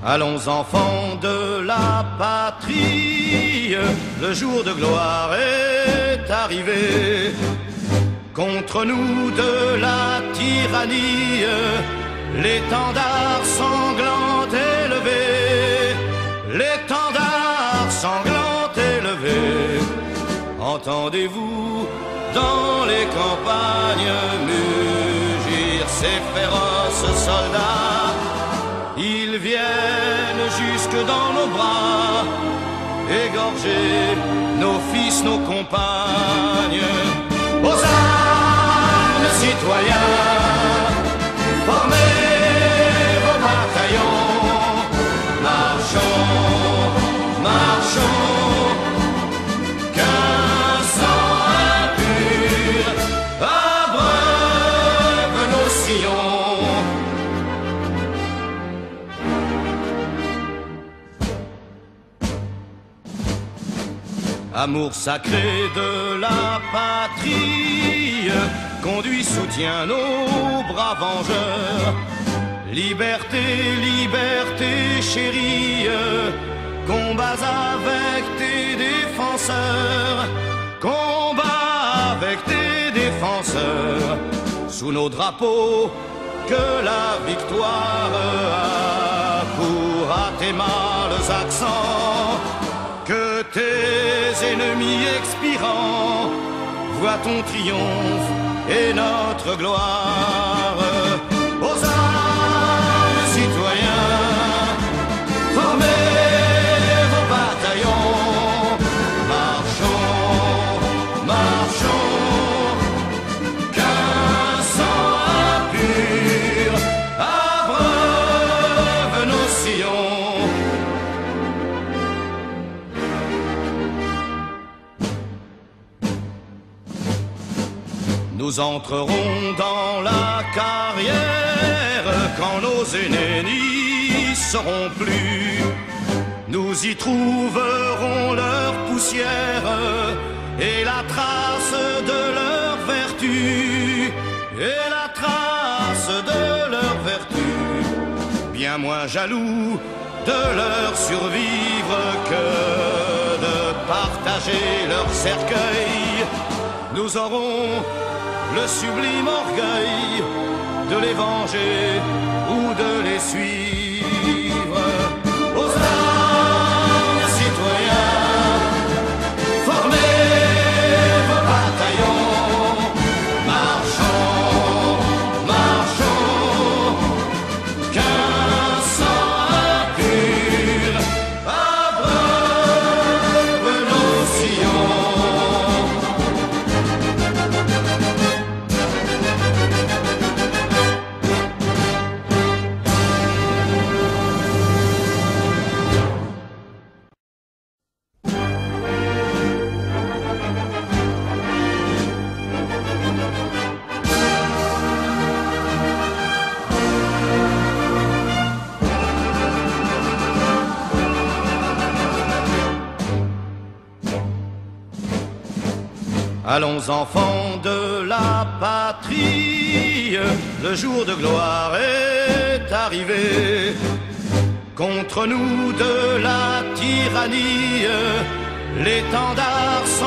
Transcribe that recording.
Allons enfants de la patrie, le jour de gloire est arrivé. Contre nous de la tyrannie, l'étendard sanglant élevé, l'étendard sanglant élevé. Entendez-vous dans les campagnes mugir ces féroces soldats? Ils viennent jusque dans nos bras, égorger nos fils, nos compagnes. Aux armes, citoyens, formez vos bataillons. Marchons, marchons, qu'un sang impur abreuve nos sillons. Amour sacré de la patrie, conduit, soutient nos bras vengeurs. Liberté, liberté chérie, combats avec tes défenseurs, combats avec tes défenseurs. Sous nos drapeaux, que la victoire accourt à tes mâles accents. Que tes ennemis expirants voient ton triomphe et notre gloire. Aux armes, citoyens, formez vos bataillons. Marchons, marchons, qu'un sang impur abreuve nos sillons. Nous entrerons dans la carrière quand nos aînés n'y seront plus. Nous y trouverons leur poussière et la trace de leur vertu, et la trace de leur vertu. Bien moins jaloux de leur survivre que de partager leur cercueil. Nous aurons le sublime orgueil de les venger ou de les suivre. Aux armes, citoyens, formez vos bataillons. Marchons, marchons, qu'un sang impur abreuve nos sillons. Allons enfants de la patrie, le jour de gloire est arrivé. Contre nous de la tyrannie, l'étendard